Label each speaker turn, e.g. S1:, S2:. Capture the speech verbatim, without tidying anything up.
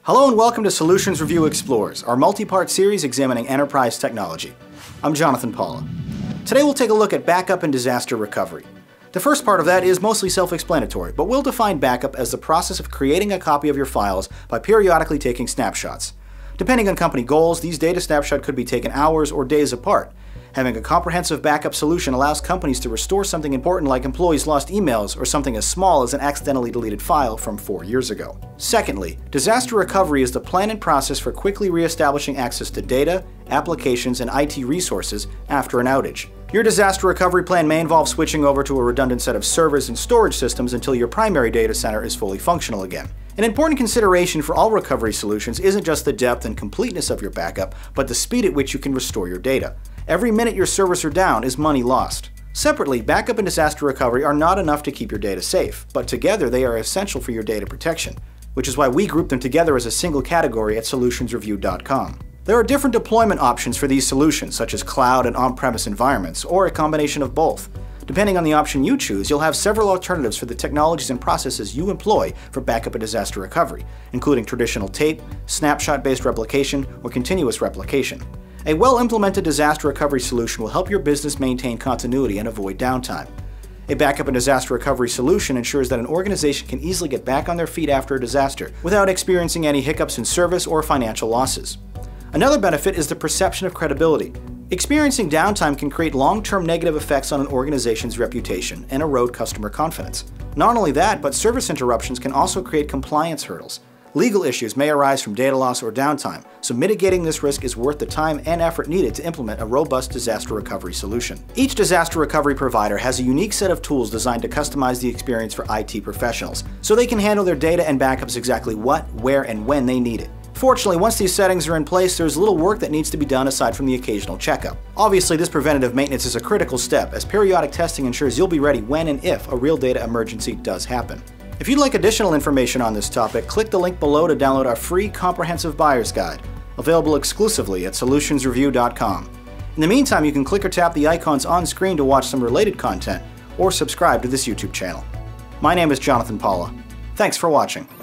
S1: Hello and welcome to Solutions Review Explores, our multi-part series examining enterprise technology. I'm Jonathan Paula. Today we'll take a look at backup and disaster recovery. The first part of that is mostly self-explanatory, but we'll define backup as the process of creating a copy of your files by periodically taking snapshots. Depending on company goals, these data snapshots could be taken hours or days apart. Having a comprehensive backup solution allows companies to restore something important like employees' lost emails or something as small as an accidentally deleted file from four years ago. Secondly, disaster recovery is the plan and process for quickly re-establishing access to data, applications, and I T resources after an outage. Your disaster recovery plan may involve switching over to a redundant set of servers and storage systems until your primary data center is fully functional again. An important consideration for all recovery solutions isn't just the depth and completeness of your backup, but the speed at which you can restore your data. Every minute your servers are down is money lost. Separately, backup and disaster recovery are not enough to keep your data safe, but together they are essential for your data protection, which is why we group them together as a single category at solutions review dot com. There are different deployment options for these solutions, such as cloud and on-premise environments, or a combination of both. Depending on the option you choose, you'll have several alternatives for the technologies and processes you employ for backup and disaster recovery, including traditional tape, snapshot-based replication, or continuous replication. A well-implemented disaster recovery solution will help your business maintain continuity and avoid downtime. A backup and disaster recovery solution ensures that an organization can easily get back on their feet after a disaster without experiencing any hiccups in service or financial losses. Another benefit is the perception of credibility. Experiencing downtime can create long-term negative effects on an organization's reputation and erode customer confidence. Not only that, but service interruptions can also create compliance hurdles. Legal issues may arise from data loss or downtime, so mitigating this risk is worth the time and effort needed to implement a robust disaster recovery solution. Each disaster recovery provider has a unique set of tools designed to customize the experience for I T professionals, so they can handle their data and backups exactly what, where, and when they need it. Fortunately, once these settings are in place, there's little work that needs to be done aside from the occasional checkup. Obviously, this preventative maintenance is a critical step, as periodic testing ensures you'll be ready when and if a real data emergency does happen. If you'd like additional information on this topic, click the link below to download our free comprehensive buyer's guide, available exclusively at solutions review dot com. In the meantime, you can click or tap the icons on screen to watch some related content, or subscribe to this YouTube channel. My name is Jonathan Paula. Thanks for watching.